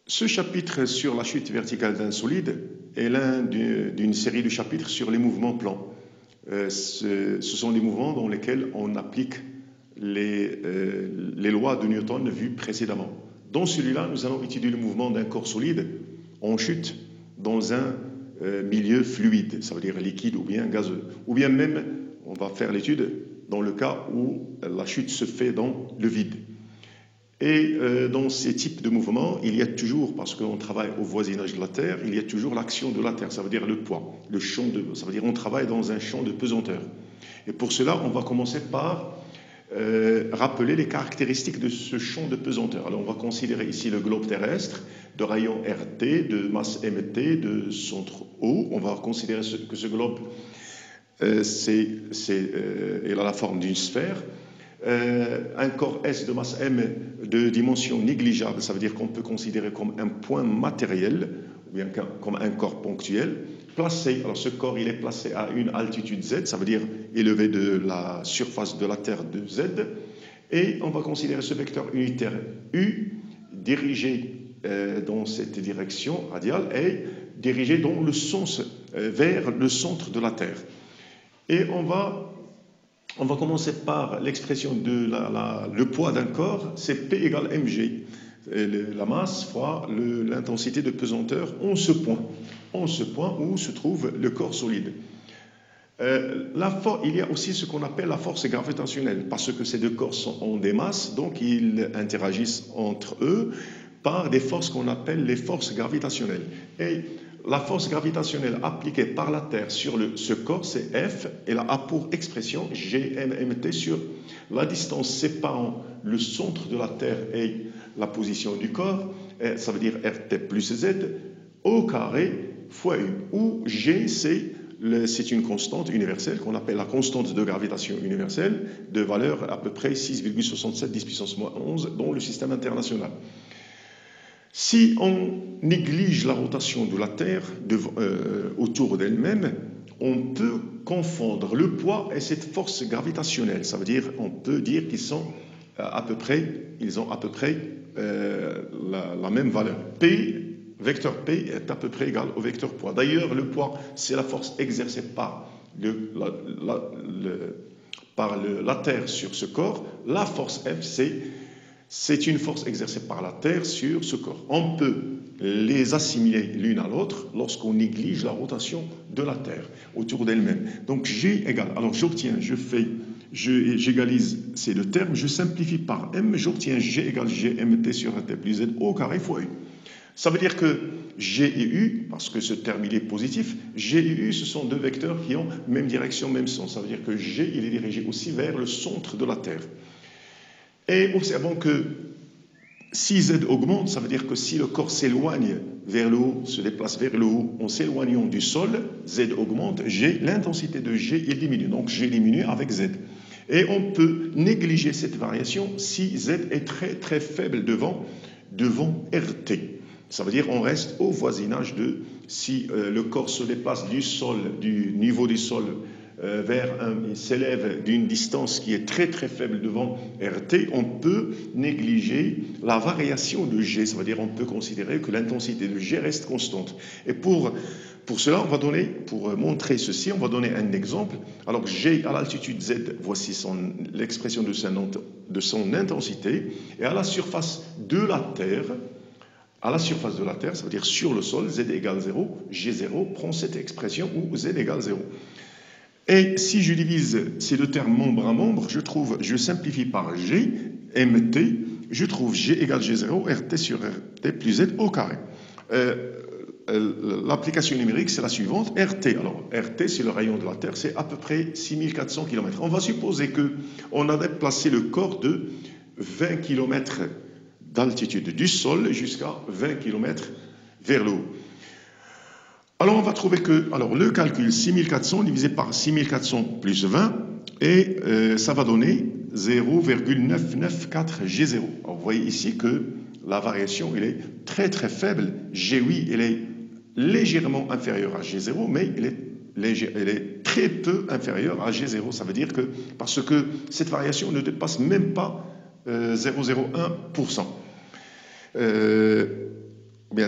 Ce chapitre sur la chute verticale d'un solide est l'un d'une série de chapitres sur les mouvements plans. Ce sont les mouvements dans lesquels on applique les lois de Newton vues précédemment. Dans celui-là, nous allons étudier le mouvement d'un corps solide en chute dans un milieu fluide, ça veut dire liquide ou bien gazeux. Ou bien même, on va faire l'étude dans le cas où la chute se fait dans le vide. Et dans ces types de mouvements, il y a toujours, parce qu'on travaille au voisinage de la Terre, il y a toujours l'action de la Terre, ça veut dire le poids, ça veut dire on travaille dans un champ de pesanteur. Et pour cela, on va commencer par rappeler les caractéristiques de ce champ de pesanteur. Alors on va considérer ici le globe terrestre, de rayon RT, de masse MT, de centre O. On va considérer que ce globe, il a la forme d'une sphère. Un corps S de masse M de dimension négligeable, ça veut dire qu'on peut considérer comme un point matériel ou bien comme un corps ponctuel, placé, alors ce corps il est placé à une altitude Z, ça veut dire élevé de la surface de la Terre de Z, et on va considérer ce vecteur unitaire U dirigé dans cette direction radiale et dirigé dans le sens vers le centre de la Terre. Et on va commencer par l'expression de le poids d'un corps, c'est P égale mg, la masse fois l'intensité de pesanteur en ce point où se trouve le corps solide. Il y a aussi ce qu'on appelle la force gravitationnelle, parce que ces deux corps ont des masses, donc ils interagissent entre eux par des forces qu'on appelle les forces gravitationnelles. Et la force gravitationnelle appliquée par la Terre sur ce corps, c'est F, et elle a pour expression Gmmt sur la distance séparant le centre de la Terre et la position du corps, ça veut dire RT plus Z, au carré fois U, où G, c'est une constante universelle qu'on appelle la constante de gravitation universelle, de valeur à peu près 6,67 10 puissance moins 11 dans le système international. Si on néglige la rotation de la Terre autour d'elle-même, on peut confondre le poids et cette force gravitationnelle. Ça veut dire, on peut dire qu'ils ont à peu près la même valeur. Vecteur P est à peu près égal au vecteur poids. D'ailleurs, le poids, c'est la force exercée par la Terre sur ce corps. La force F, c'est une force exercée par la Terre sur ce corps. On peut les assimiler l'une à l'autre lorsqu'on néglige la rotation de la Terre autour d'elle-même. Donc G égale, alors j'égalise ces deux termes, je simplifie par M, j'obtiens G égale GMT sur RT plus Z au carré fois U. Ça veut dire que G et U, parce que ce terme il est positif, G et U ce sont deux vecteurs qui ont même direction, même sens. Ça veut dire que G il est dirigé aussi vers le centre de la Terre. Et observons que si Z augmente, ça veut dire que si le corps s'éloigne vers le haut, se déplace vers le haut, en s'éloignant du sol, Z augmente, l'intensité de G il diminue. Donc G diminue avec Z. Et on peut négliger cette variation si Z est très très faible devant RT. Ça veut dire qu'on reste au voisinage si le corps se déplace du niveau du sol il s'élève d'une distance qui est très très faible devant RT, on peut négliger la variation de G. Ça veut dire qu'on peut considérer que l'intensité de G reste constante. Et pour cela, pour montrer ceci, on va donner un exemple. Alors G à l'altitude Z, voici l'expression de son intensité. Et à la surface de la Terre, ça veut dire sur le sol, Z égale 0, G0 prend cette expression où Z égale 0. Et si je divise ces deux termes membre à membre, je simplifie par G, MT, je trouve G égale G0, RT sur RT plus Z au carré. L'application numérique, c'est la suivante. Alors RT, c'est le rayon de la Terre, c'est à peu près 6400 km. On va supposer qu'on a déplacé le corps de 20 km d'altitude du sol jusqu'à 20 km vers le haut. Alors on va trouver que le calcul 6400 divisé par 6400 plus 20 et ça va donner 0,994 G0. Alors vous voyez ici que la variation elle est très très faible. G8 elle est légèrement inférieure à G0 mais elle est très peu inférieure à G0. Ça veut dire que parce que cette variation ne dépasse même pas 0,01%. bien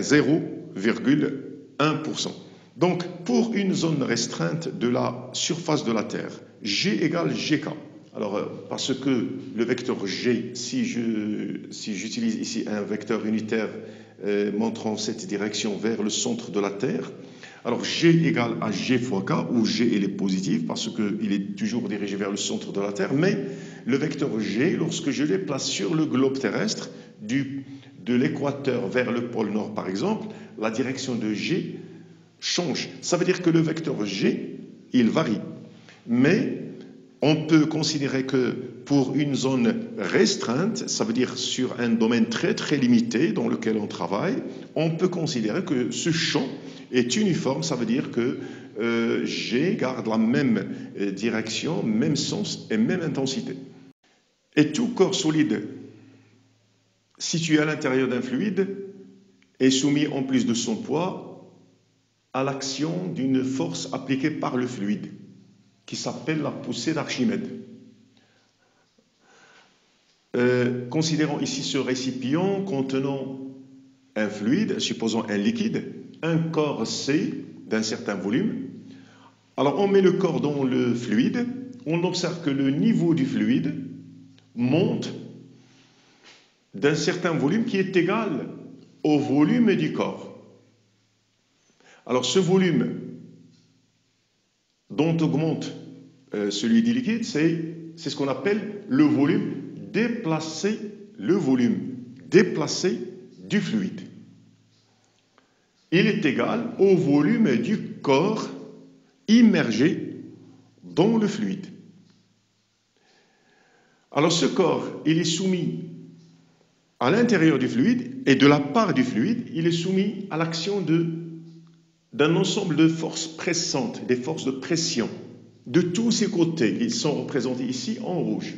0,1%. Donc, pour une zone restreinte de la surface de la Terre, G égale GK. Alors, parce que le vecteur G, si j'utilise ici un vecteur unitaire montrant cette direction vers le centre de la Terre, alors G égale à G fois K, où G il est positif parce qu'il est toujours dirigé vers le centre de la Terre, mais le vecteur G, lorsque je le place sur le globe terrestre, de l'équateur vers le pôle nord par exemple, la direction de G change. Ça veut dire que le vecteur G, il varie. Mais on peut considérer que pour une zone restreinte, ça veut dire sur un domaine très très limité dans lequel on travaille, on peut considérer que ce champ est uniforme, ça veut dire que G garde la même direction, même sens et même intensité. Et tout corps solide situé à l'intérieur d'un fluide est soumis en plus de son poids à l'action d'une force appliquée par le fluide, qui s'appelle la poussée d'Archimède. Considérons ici ce récipient contenant un fluide, supposons un liquide, un corps C d'un certain volume. Alors on met le corps dans le fluide, on observe que le niveau du fluide monte d'un certain volume qui est égal au volume du corps. Alors ce volume dont augmente celui du liquide, c'est ce qu'on appelle le volume déplacé du fluide. Il est égal au volume du corps immergé dans le fluide. Alors ce corps, il est soumis à l'intérieur du fluide et de la part du fluide, il est soumis à l'action d'un ensemble de forces pressantes, des forces de pression, de tous ses côtés. Ils sont représentés ici en rouge.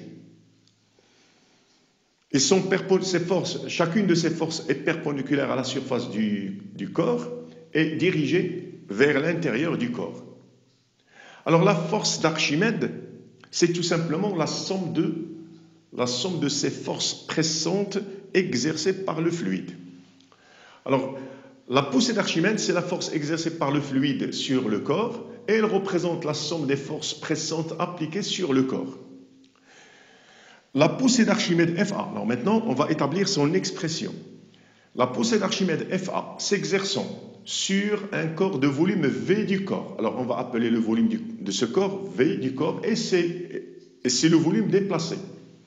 Chacune de ces forces est perpendiculaire à la surface du corps et dirigée vers l'intérieur du corps. Alors la force d'Archimède, c'est tout simplement la somme de ces forces pressantes exercées par le fluide. Alors, la poussée d'Archimède, c'est la force exercée par le fluide sur le corps et elle représente la somme des forces pressantes appliquées sur le corps. La poussée d'Archimède FA, alors maintenant on va établir son expression. La poussée d'Archimède FA s'exerçant sur un corps de volume V du corps. Alors on va appeler le volume de ce corps V du corps et c'est le volume déplacé.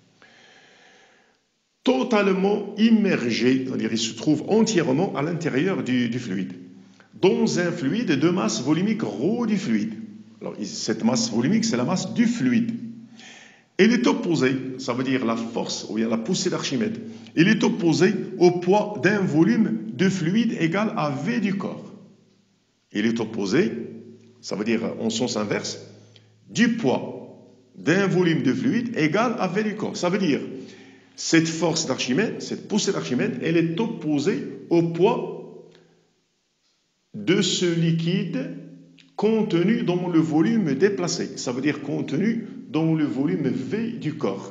Totalement immergé, c'est-à-dire il se trouve entièrement à l'intérieur du fluide, dans un fluide de masse volumique ρ du fluide. Alors cette masse volumique, c'est la masse du fluide. Elle est opposée, ça veut dire la force, ou bien la poussée d'Archimède, elle est opposée au poids d'un volume de fluide égal à V du corps. Elle est opposée, ça veut dire en sens inverse, du poids d'un volume de fluide égal à V du corps. Ça veut dire cette force d'Archimède, cette poussée d'Archimède, elle est opposée au poids de ce liquide contenu dans le volume déplacé. Ça veut dire contenu dans le volume V du corps.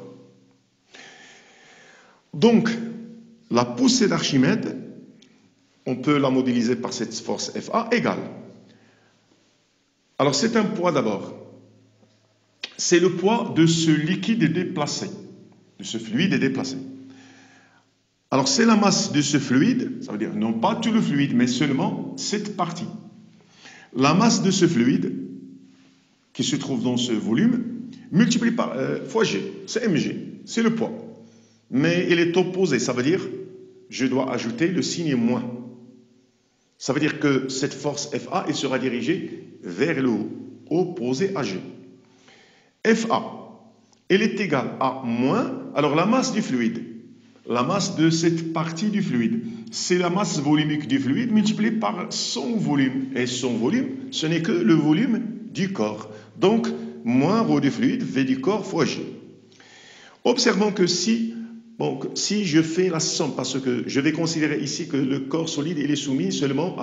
Donc, la poussée d'Archimède, on peut la modéliser par cette force FA égale. Alors, c'est un poids d'abord. C'est le poids de ce liquide déplacé, de ce fluide déplacé. Alors, c'est la masse de ce fluide, ça veut dire non pas tout le fluide, mais seulement cette partie. La masse de ce fluide, qui se trouve dans ce volume, multiplié par fois G, c'est mg, c'est le poids. Mais il est opposé, ça veut dire, je dois ajouter le signe moins. Ça veut dire que cette force FA, elle sera dirigée vers le haut, opposée à G. FA, elle est égale à moins, alors la masse du fluide, la masse de cette partie du fluide, c'est la masse volumique du fluide multipliée par son volume. Et son volume, ce n'est que le volume du corps. Donc, moins ρ du fluide, V du corps fois G. Observons que si je fais la somme, parce que je vais considérer ici que le corps solide il est soumis seulement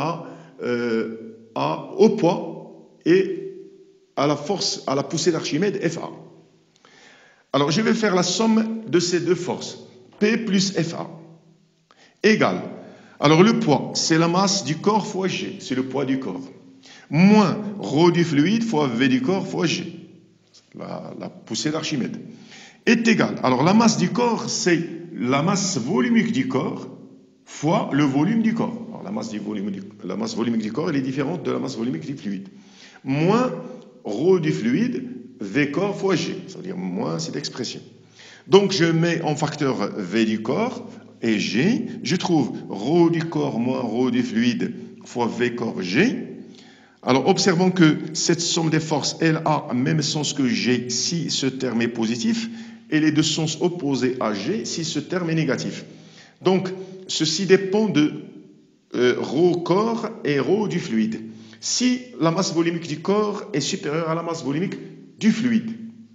au poids et à la force, à la poussée d'Archimède FA. Alors, je vais faire la somme de ces deux forces, P plus FA, égale. Alors le poids, c'est la masse du corps fois G, c'est le poids du corps. Moins ρ du fluide fois V du corps fois G, la poussée d'Archimède, est égal. Alors la masse du corps, c'est la masse volumique du corps fois le volume du corps. Alors, la masse volumique du corps, elle est différente de la masse volumique du fluide. Moins ρ du fluide, V corps fois G, c'est-à-dire moins cette expression. Donc je mets en facteur V du corps et G, je trouve ρ du corps moins ρ du fluide fois V corps G. Alors observons que cette somme des forces, elle a le même sens que G si ce terme est positif, et les deux sens opposés à G si ce terme est négatif. Donc ceci dépend de ρ corps et ρ du fluide. Si la masse volumique du corps est supérieure à la masse volumique du fluide,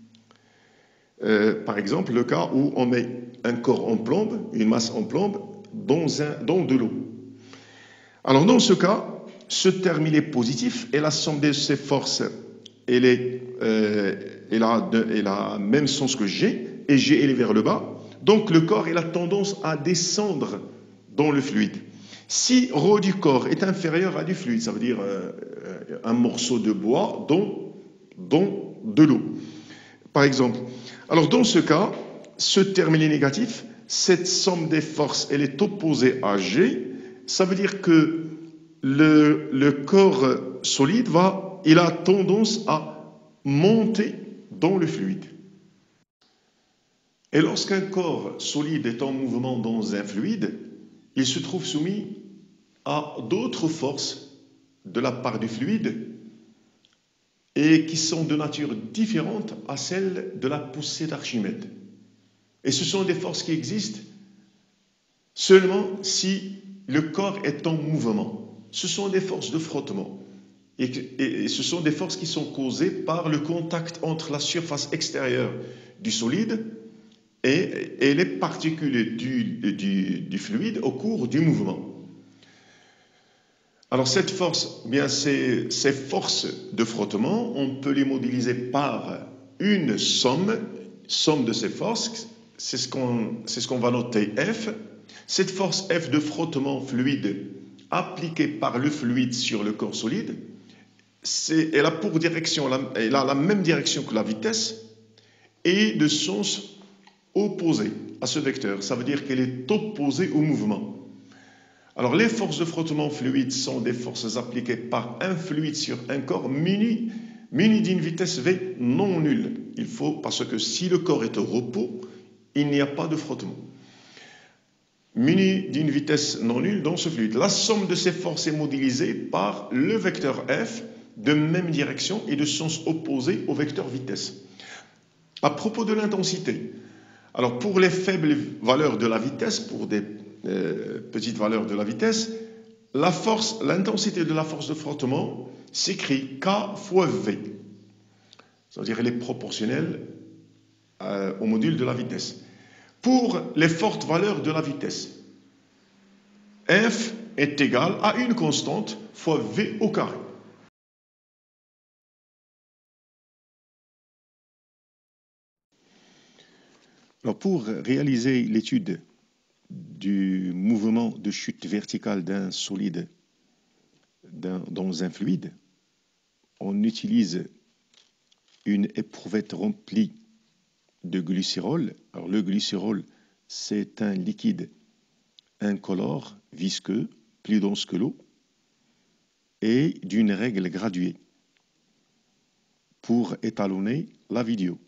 par exemple, le cas où on met un corps en plombe, une masse en plombe, dans de l'eau. Alors, dans ce cas, ce terme il est positif et la somme de ces forces, elle a le même sens que G, et G elle est vers le bas. Donc, le corps il a tendance à descendre dans le fluide. Si ρ du corps est inférieur à du fluide, ça veut dire un morceau de bois dans de l'eau, par exemple. Alors, dans ce cas, ce terme est négatif. Cette somme des forces, elle est opposée à G. Ça veut dire que le corps solide il a tendance à monter dans le fluide. Et lorsqu'un corps solide est en mouvement dans un fluide, il se trouve soumis à d'autres forces de la part du fluide et qui sont de nature différente à celle de la poussée d'Archimède. Et ce sont des forces qui existent seulement si le corps est en mouvement. Ce sont des forces de frottement. Et ce sont des forces qui sont causées par le contact entre la surface extérieure du solide et les particules du fluide au cours du mouvement. Alors cette force, bien ces forces de frottement, on peut les modéliser par une somme de ces forces, c'est ce qu'on va noter F. Cette force F de frottement fluide appliquée par le fluide sur le corps solide, elle a pour direction, elle a la même direction que la vitesse et de sens opposé à ce vecteur. Ça veut dire qu'elle est opposée au mouvement. Alors les forces de frottement fluide sont des forces appliquées par un fluide sur un corps muni d'une vitesse V non nulle. Parce que si le corps est au repos, il n'y a pas de frottement. Muni d'une vitesse non nulle dans ce fluide. La somme de ces forces est modélisée par le vecteur F de même direction et de sens opposé au vecteur vitesse. À propos de l'intensité, alors pour les faibles valeurs de la vitesse, pour des petites valeurs de la vitesse, l'intensité de la force de frottement s'écrit K fois V. C'est-à-dire elle est proportionnelle au module de la vitesse. Pour les fortes valeurs de la vitesse, F est égal à une constante fois V au carré. Alors pour réaliser l'étude du mouvement de chute verticale d'un solide dans un fluide, on utilise une éprouvette remplie de glycérol. Alors le glycérol, c'est un liquide incolore, visqueux, plus dense que l'eau, et d'une règle graduée pour étalonner la vidéo.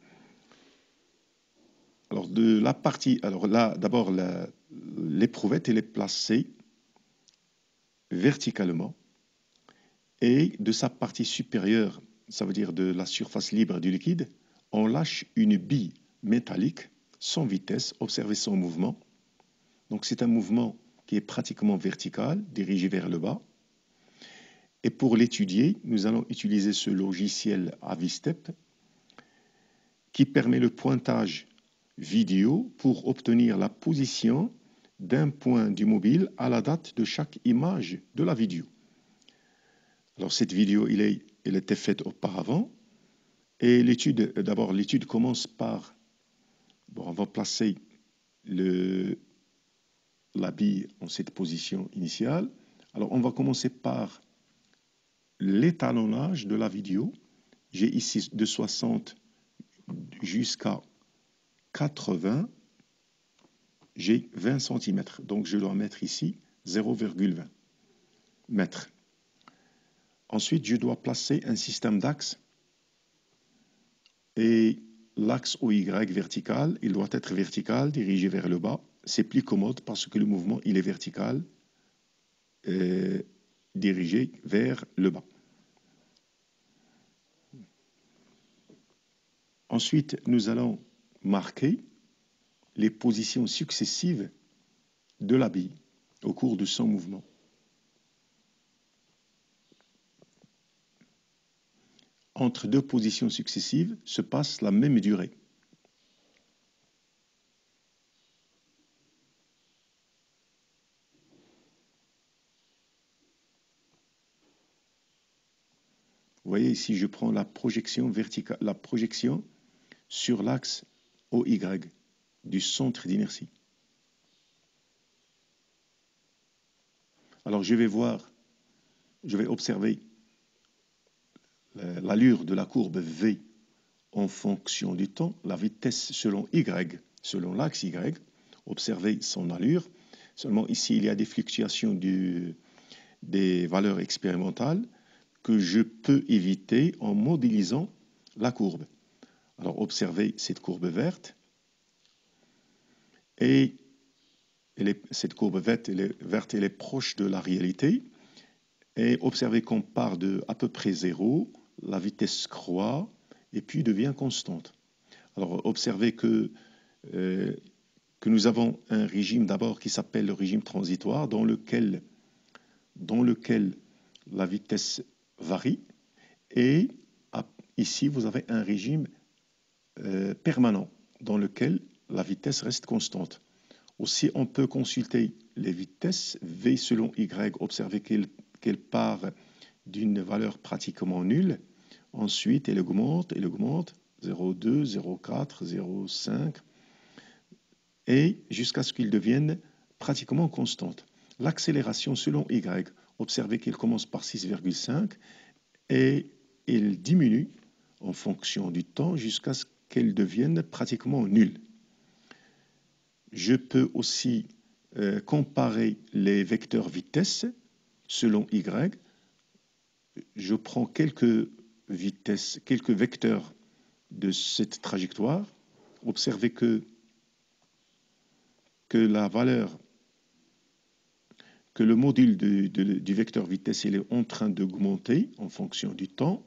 Alors là, d'abord, l'éprouvette, elle est placée verticalement et de sa partie supérieure, ça veut dire de la surface libre du liquide, on lâche une bille métallique sans vitesse, observez son mouvement. Donc c'est un mouvement qui est pratiquement vertical, dirigé vers le bas. Et pour l'étudier, nous allons utiliser ce logiciel Avistep qui permet le pointage vidéo pour obtenir la position d'un point du mobile à la date de chaque image de la vidéo. Alors cette vidéo, elle était faite auparavant et d'abord l'étude commence par, on va placer la bille en cette position initiale. Alors, on va commencer par l'étalonnage de la vidéo. J'ai ici de 60 jusqu'à 80. J'ai 20 cm. Donc, je dois mettre ici 0,20 mètres. Ensuite, je dois placer un système d'axes. Et l'axe OY vertical, il doit être vertical, dirigé vers le bas. C'est plus commode parce que le mouvement, il est vertical, dirigé vers le bas. Ensuite, nous allons marquer les positions successives de la bille au cours de son mouvement. Entre deux positions successives se passe la même durée. Vous voyez ici, je prends la projection verticale, la projection sur l'axe OY du centre d'inertie. Alors je vais observer l'allure de la courbe V en fonction du temps, la vitesse selon Y, selon l'axe Y, observer son allure. Seulement ici, il y a des fluctuations des valeurs expérimentales que je peux éviter en modélisant la courbe. Alors observez cette courbe verte et cette courbe verte, elle est proche de la réalité. Et observez qu'on part de à peu près 0, la vitesse croît et puis devient constante. Alors observez que nous avons un régime d'abord qui s'appelle le régime transitoire dans lequel la vitesse varie et ici vous avez un régime permanent dans lequel la vitesse reste constante. Aussi on peut consulter les vitesses V selon Y, observer qu'elle part d'une valeur pratiquement nulle. Ensuite, elle augmente, 0,2, 0,4, 0,5, et jusqu'à ce qu'il devienne pratiquement constante. L'accélération selon Y, observez qu'elle commence par 6,5 et elle diminue en fonction du temps jusqu'à ce qu'elle devienne pratiquement nulle. Je peux aussi comparer les vecteurs vitesse selon Y. Je prends quelques vecteurs de cette trajectoire. Observez que la valeur, que le module du vecteur vitesse, il est en train d'augmenter en fonction du temps.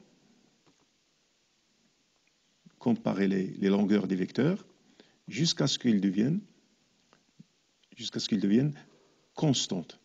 Comparez les longueurs des vecteurs jusqu'à ce qu'ils deviennent constantes.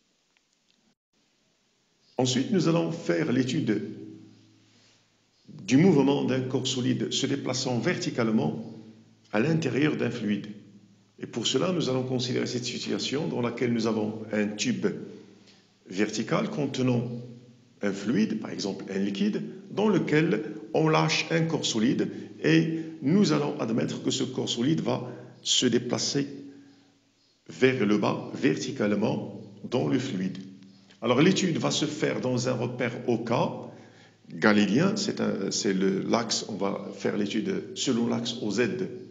Ensuite, nous allons faire l'étude du mouvement d'un corps solide se déplaçant verticalement à l'intérieur d'un fluide. Et pour cela, nous allons considérer cette situation dans laquelle nous avons un tube vertical contenant un fluide, par exemple un liquide, dans lequel on lâche un corps solide et nous allons admettre que ce corps solide va se déplacer vers le bas verticalement dans le fluide. Alors l'étude va se faire dans un repère OK galiléen, c'est l'axe, on va faire l'étude selon l'axe OZ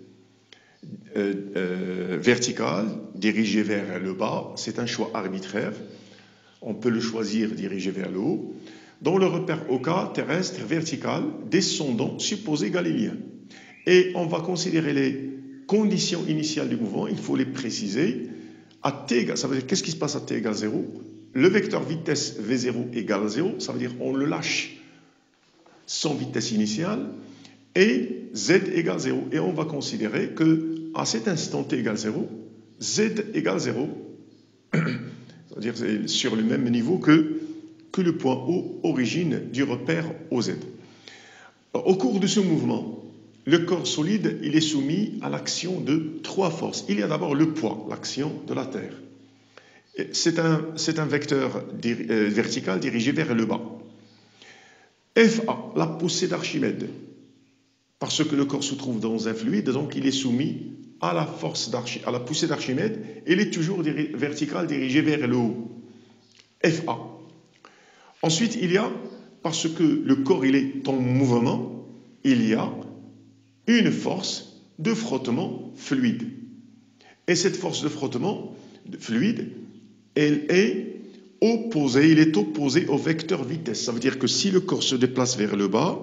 vertical, dirigé vers le bas, c'est un choix arbitraire, on peut le choisir dirigé vers le haut. Dans le repère OK terrestre vertical, descendant, supposé galilien. Et on va considérer les conditions initiales du mouvement, il faut les préciser. À t, ça veut dire qu'est-ce qui se passe à t égale 0? Le vecteur vitesse V0 égale 0, ça veut dire on le lâche sans vitesse initiale, et z égale 0. Et on va considérer que à cet instant t égale 0, z égale 0, c'est-à-dire c'est sur le même niveau que le point O, origine du repère OZ. Au cours de ce mouvement, le corps solide, il est soumis à l'action de trois forces. Il y a d'abord le poids, l'action de la Terre. C'est un vecteur vertical dirigé vers le bas. FA, la poussée d'Archimède, parce que le corps se trouve dans un fluide, donc il est soumis à la poussée d'Archimède, elle est toujours verticale, dirigée vers le haut. FA. Ensuite, il y a, parce que le corps il est en mouvement, il y a une force de frottement fluide. Et cette force de frottement fluide, elle est opposée au vecteur vitesse. Ça veut dire que si le corps se déplace vers le bas,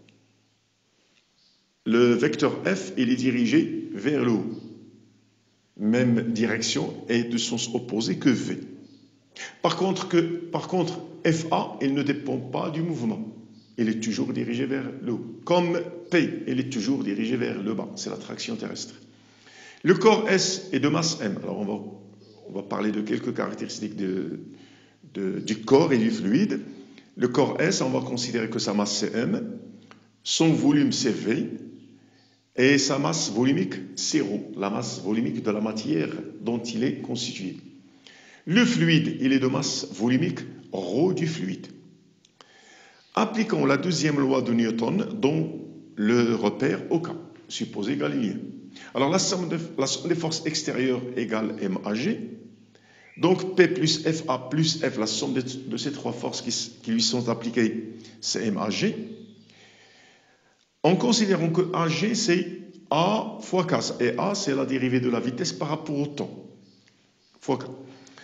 le vecteur F, il est dirigé vers le haut. Même direction et de sens opposé que V. Par contre, FA, il ne dépend pas du mouvement. Il est toujours dirigé vers le haut. Comme P, il est toujours dirigé vers le bas. C'est l'attraction terrestre. Le corps S est de masse M. Alors, on va parler de quelques caractéristiques du corps et du fluide. Le corps S, on va considérer que sa masse c'est M, son volume c'est V, et sa masse volumique c'est ρ, la masse volumique de la matière dont il est constitué. Le fluide, il est de masse volumique ρ du fluide. Appliquons la deuxième loi de Newton dont le repère OK, supposé galiléen. Alors la somme des forces extérieures égale MAG. Donc P plus FA plus F, la somme de ces trois forces qui lui sont appliquées, c'est MAG. En considérant que AG, c'est A fois K. Et A, c'est la dérivée de la vitesse par rapport au temps. Fois K.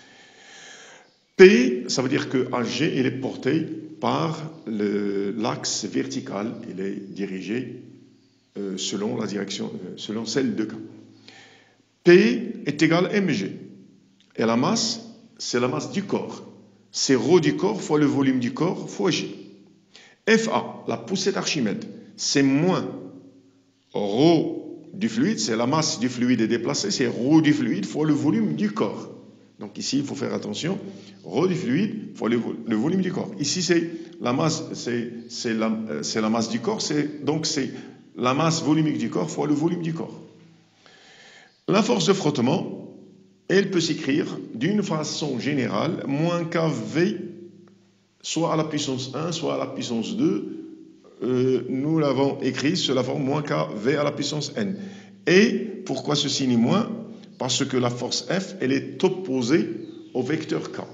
P, ça veut dire que AG, il est porté par l'axe vertical. Il est dirigé selon la direction, selon celle de K. P est égal à mg. Et la masse, c'est la masse du corps. C'est ρ du corps fois le volume du corps fois g. FA, la poussée d'Archimède, c'est moins ρ du fluide, c'est la masse du fluide est déplacée, c'est ρ du fluide fois le volume du corps. Donc ici, il faut faire attention, ρ du fluide fois le volume du corps. Ici, c'est la masse, c'est la masse du corps, donc c'est la masse volumique du corps fois le volume du corps. La force de frottement, elle peut s'écrire d'une façon générale, moins kV, soit à la puissance 1, soit à la puissance 2. Nous l'avons écrit sous la forme moins kV à la puissance n. Et pourquoi ce signe moins? Parce que la force F, elle est opposée au vecteur K.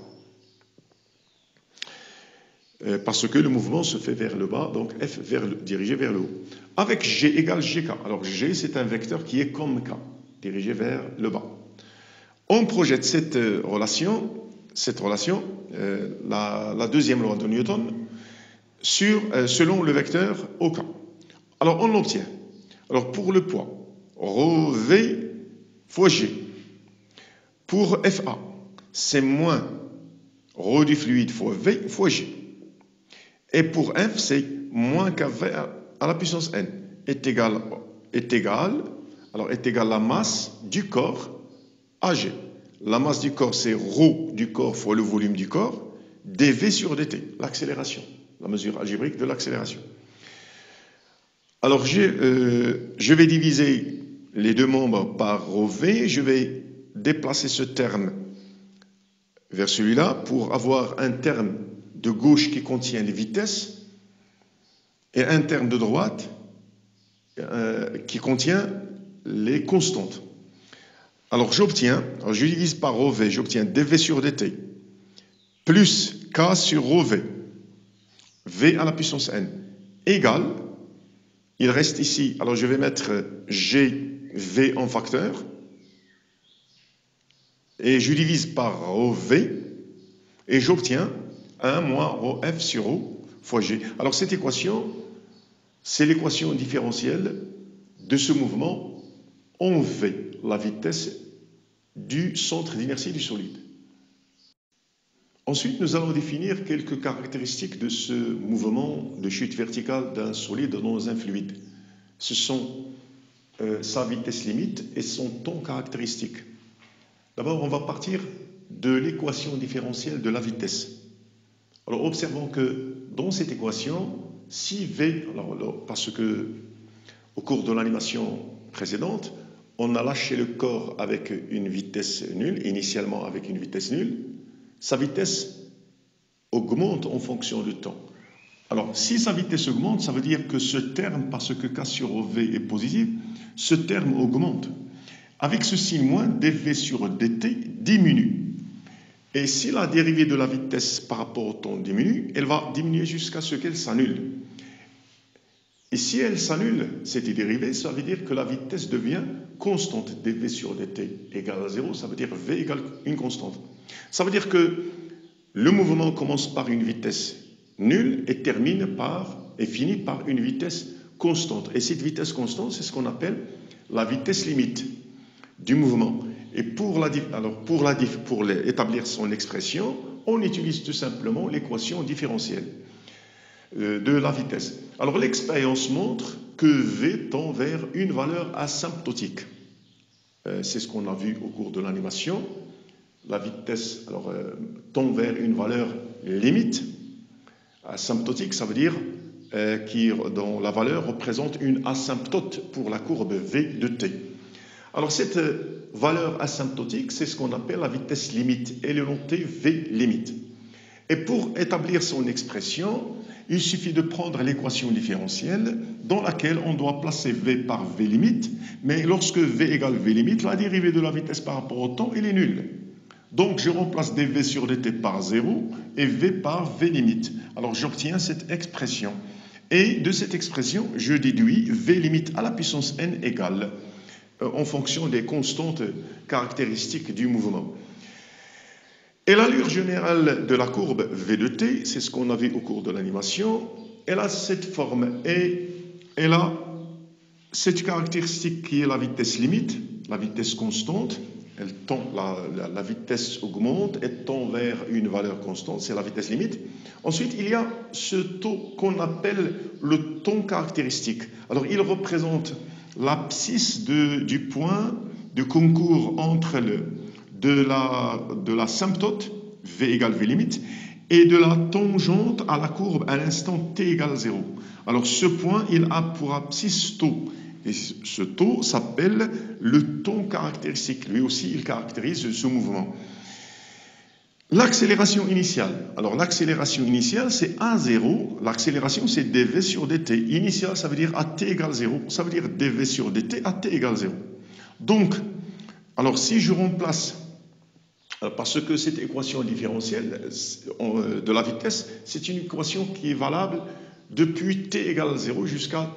Parce que le mouvement se fait vers le bas, donc F dirigé vers le haut. Avec G égale GK. Alors G, c'est un vecteur qui est comme K, dirigé vers le bas. On projette cette relation, la deuxième loi de Newton, selon le vecteur OK. Alors on l'obtient. Alors pour le poids, ρV fois G. Pour FA, c'est moins ρ du fluide fois V fois G. Et pour F, c'est moins kV à la puissance n est égal la masse du corps AG. La masse du corps, c'est ρ du corps fois le volume du corps, dV sur dt, l'accélération, la mesure algébrique de l'accélération. Alors, je vais diviser les deux membres par ρV, je vais déplacer ce terme vers celui-là pour avoir un terme de gauche qui contient les vitesses et un terme de droite qui contient les constantes. Alors je divise par ρV, j'obtiens dV sur dt plus K sur ρV, V à la puissance n, égale, il reste ici, alors je vais mettre GV en facteur, et je divise par ρV, et j'obtiens 1 moins ρF sur ρ fois G. Alors cette équation, c'est l'équation différentielle de ce mouvement en V, la vitesse du centre d'inertie du solide. Ensuite, nous allons définir quelques caractéristiques de ce mouvement de chute verticale d'un solide dans un fluide. Ce sont sa vitesse limite et son temps caractéristique. D'abord, on va partir de l'équation différentielle de la vitesse. Alors, observons que dans cette équation, si V, parce que au cours de l'animation précédente, on a lâché le corps avec une vitesse nulle, initialement avec une vitesse nulle, sa vitesse augmente en fonction du temps. Alors, si sa vitesse augmente, ça veut dire que ce terme, parce que K sur V est positif, ce terme augmente. Avec ce signe moins, dv sur dt diminue. Et si la dérivée de la vitesse par rapport au temps diminue, elle va diminuer jusqu'à ce qu'elle s'annule. Et si elle s'annule, cette dérivée, ça veut dire que la vitesse devient constante. dv sur dt égale à 0, ça veut dire v égale une constante. Ça veut dire que le mouvement commence par une vitesse nulle et finit par une vitesse constante. Et cette vitesse constante, c'est ce qu'on appelle la vitesse limite du mouvement. Et pour établir son expression, on utilise tout simplement l'équation différentielle de la vitesse. Alors l'expérience montre que v tend vers une valeur asymptotique. C'est ce qu'on a vu au cours de l'animation. La vitesse tend vers une valeur limite. Asymptotique, ça veut dire dont la valeur représente une asymptote pour la courbe v de t. Alors cette valeur asymptotique, c'est ce qu'on appelle la vitesse limite. Elle est notée v limite. Et pour établir son expression, il suffit de prendre l'équation différentielle dans laquelle on doit placer v par v limite, mais lorsque v égale v limite, la dérivée de la vitesse par rapport au temps, elle est nulle. Donc je remplace dv sur dt par 0 et v par v limite. Alors j'obtiens cette expression. Et de cette expression, je déduis v limite à la puissance n égale en fonction des constantes caractéristiques du mouvement. Et l'allure générale de la courbe v de t, c'est ce qu'on a vu au cours de l'animation, elle a cette forme et elle a cette caractéristique qui est la vitesse limite, la vitesse constante. La vitesse augmente et tend vers une valeur constante, c'est la vitesse limite. Ensuite, il y a ce taux qu'on appelle le temps caractéristique. Alors, il représente l'abscisse du point de concours entre de l'asymptote, v égale v limite, et de la tangente à la courbe à l'instant t égale 0. Alors, ce point, il a pour abscisse taux. Et ce taux s'appelle le temps caractéristique. Lui aussi, il caractérise ce mouvement. L'accélération initiale. Alors, l'accélération initiale, c'est A0. L'accélération, c'est dv sur dt. Initiale, ça veut dire à t égale 0. Ça veut dire dv sur dt à t égale 0. Donc, alors si je remplace, parce que cette équation différentielle de la vitesse, c'est une équation qui est valable depuis t égale 0 jusqu'à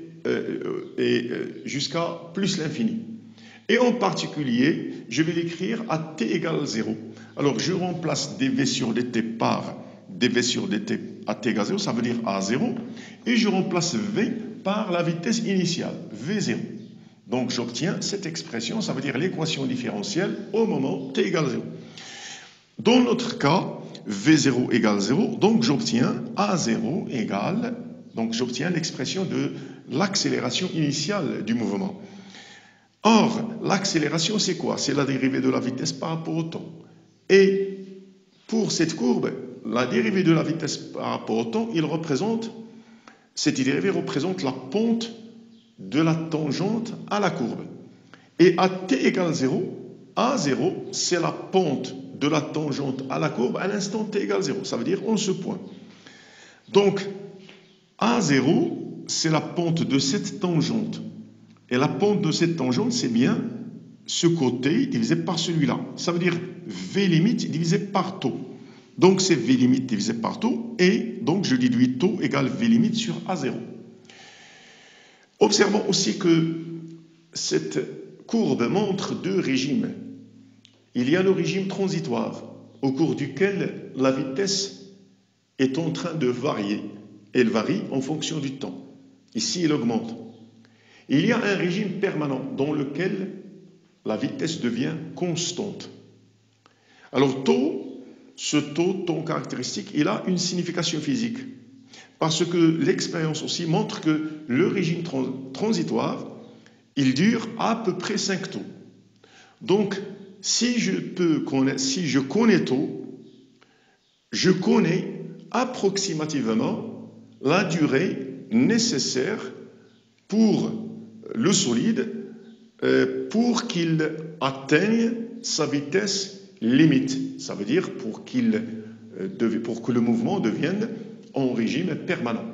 jusqu'à plus l'infini. Et en particulier, je vais l'écrire à t égale 0. Alors, je remplace dv sur dt par dv sur dt à t égale 0, ça veut dire à 0, et je remplace v par la vitesse initiale, v0. Donc, j'obtiens cette expression, ça veut dire l'équation différentielle au moment t égale 0. Dans notre cas, v0 égale 0, donc j'obtiens a0 égale, donc j'obtiens l'expression de l'accélération initiale du mouvement. Or, l'accélération, c'est quoi? C'est la dérivée de la vitesse par rapport au temps. Et pour cette courbe, la dérivée de la vitesse par rapport au temps, cette dérivée représente la pente de la tangente à la courbe. Et à t égale 0, A0, c'est la pente de la tangente à la courbe à l'instant t égale 0. Ça veut dire en ce point. Donc, A0, c'est la pente de cette tangente. Et la pente de cette tangente, c'est bien ce côté divisé par celui-là. Ça veut dire V limite divisé par taux. Donc c'est V limite divisé par taux. Et donc je déduis taux égale V limite sur A0. Observons aussi que cette courbe montre deux régimes. Il y a le régime transitoire, au cours duquel la vitesse est en train de varier. Elle varie en fonction du temps. Ici, elle augmente. Il y a un régime permanent dans lequel la vitesse devient constante. Alors, ce temps caractéristique, il a une signification physique. Parce que l'expérience aussi montre que le régime transitoire, il dure à peu près 5 taux. Donc, si je connais taux, je connais approximativement la durée nécessaire pour le solide pour qu'il atteigne sa vitesse limite. Ça veut dire pour que le mouvement devienne en régime permanent.